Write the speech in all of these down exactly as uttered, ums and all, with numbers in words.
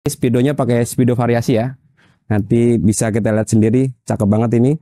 Speedonya pakai speedo variasi ya. Nanti bisa kita lihat sendiri, cakep banget ini.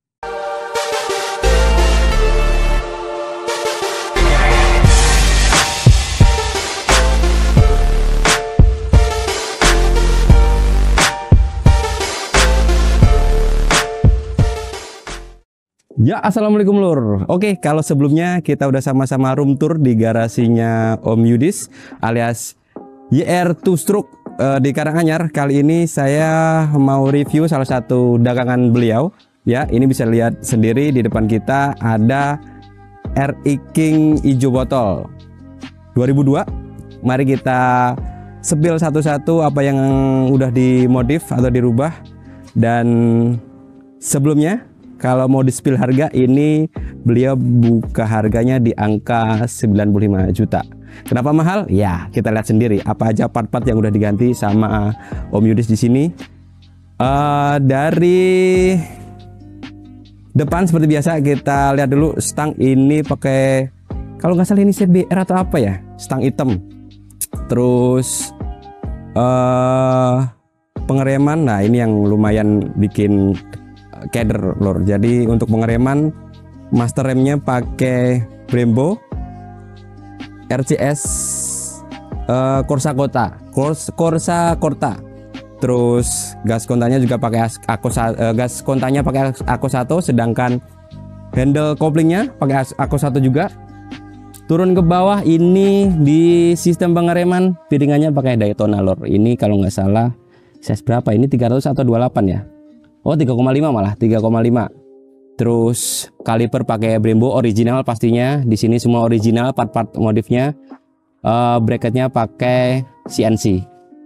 Ya, assalamualaikum lur. Oke, kalau sebelumnya kita udah sama-sama room tour di garasinya Om Yudis alias Y R Two Stroke uh, di Karanganyar. Kali ini saya mau review salah satu dagangan beliau. Ya, ini bisa lihat sendiri di depan kita ada R I King hijau botol dua ribu dua. Mari kita sepil satu-satu apa yang udah dimodif atau dirubah. Dan sebelumnya, kalau mau di-spill harga, ini beliau buka harganya di angka sembilan puluh lima juta. Kenapa mahal? Ya, kita lihat sendiri apa aja part-part yang udah diganti sama Om Yudis di sini. Uh, dari depan seperti biasa kita lihat dulu stang ini pakai, kalau nggak salah ini C B R atau apa ya, stang hitam. Terus uh, pengereman, nah ini yang lumayan bikin keder lor. Jadi untuk pengereman master remnya pakai Brembo R C S uh, Corsa Kota Corsa, Corsa Corta. Terus gas kontanya juga pakai Ako, uh, gas kontanya pakai Ako satu, sedangkan handle koplingnya pakai Ako satu juga. Turun ke bawah ini di sistem pengereman piringannya pakai Daytona lor. Ini kalau nggak salah size berapa ini, tiga ratus atau dua puluh delapan ya? Oh, tiga koma lima malah, tiga koma lima. Terus kaliper pakai Brembo original pastinya. Di sini semua original part-part modifnya. Uh, bracketnya pakai C N C.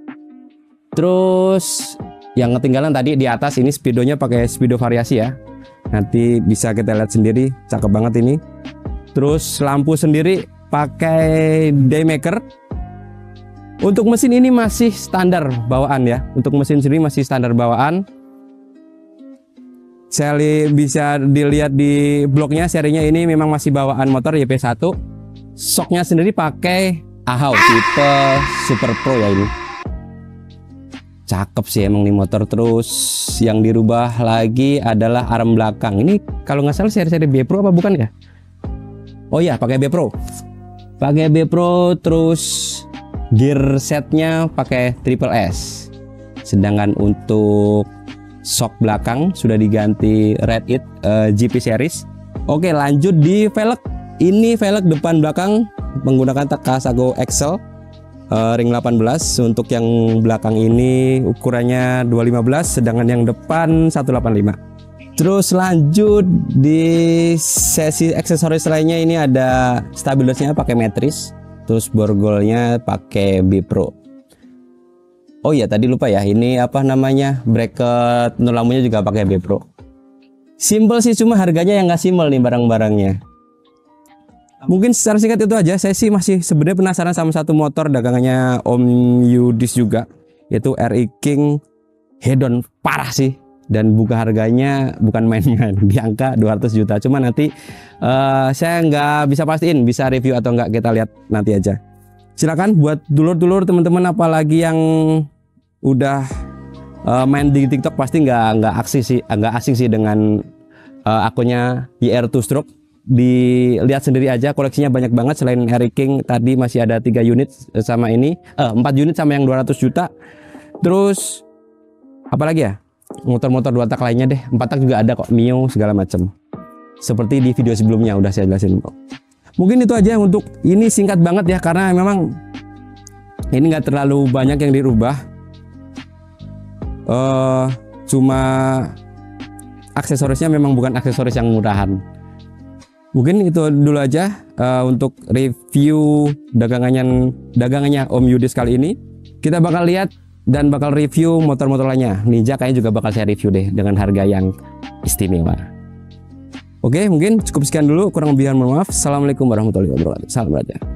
Terus yang ketinggalan tadi di atas ini speedonya pakai speedo variasi ya. Nanti bisa kita lihat sendiri, cakep banget ini. Terus lampu sendiri pakai Daymaker. Untuk mesin ini masih standar bawaan ya. Untuk mesin sendiri masih standar bawaan. Saya bisa dilihat di blognya, serinya ini memang masih bawaan motor Y P satu. Shocknya sendiri pakai Ahau tipe Super Pro ya ini. Cakep sih emang nih motor. Terus yang dirubah lagi adalah arm belakang. Ini kalau nggak salah seri-seri B Pro apa bukan ya? Oh iya, pakai B Pro. Pakai B Pro. Terus gear setnya pakai Triple S. Sedangkan untuk shock belakang sudah diganti Red It uh, G P series. Oke, lanjut di velg. Ini velg depan belakang menggunakan Takasago Excel uh, ring delapan belas. Untuk yang belakang ini ukurannya dua lima belas, sedangkan yang depan seratus delapan puluh lima. Terus lanjut di sesi aksesoris lainnya, ini ada stabilisnya pakai Matrix. Terus borgolnya pakai B Pro. Oh iya, tadi lupa ya, ini apa namanya, bracket nur lampunya juga pakai B Pro. Simple sih, cuma harganya yang nggak simple nih barang-barangnya. Mungkin secara singkat itu aja. Saya sih masih sebenarnya penasaran sama satu motor dagangannya Om Yudis juga, yaitu R I King Hedon. Parah sih, dan buka harganya bukan main-main, di angka dua ratus juta. Cuma nanti uh, saya nggak bisa pastiin bisa review atau nggak, kita lihat nanti aja. Silakan buat dulur-dulur teman-teman, apalagi yang udah uh, main di TikTok pasti nggak nggak asing sih, nggak asing sih dengan uh, akunnya Y R Two Stroke. Dilihat sendiri aja, koleksinya banyak banget. Selain R I King tadi masih ada tiga unit sama ini, eh, empat unit sama yang dua ratus juta. Terus apalagi ya, motor-motor dua tak lainnya deh, empat tak juga ada kok, Mio segala macam. Seperti di video sebelumnya udah saya jelasin kok. Mungkin itu aja untuk ini, singkat banget ya, karena memang ini nggak terlalu banyak yang dirubah. Uh, cuma aksesorisnya memang bukan aksesoris yang murahan. Mungkin itu dulu aja uh, untuk review dagangannya dagangannya Om Yudis kali ini. Kita bakal lihat dan bakal review motor-motor lainnya. Ninja kayaknya juga bakal saya review deh dengan harga yang istimewa. Oke, mungkin cukup sekian dulu, kurang lebih mohon maaf. Assalamualaikum warahmatullahi wabarakatuh. Salam raja.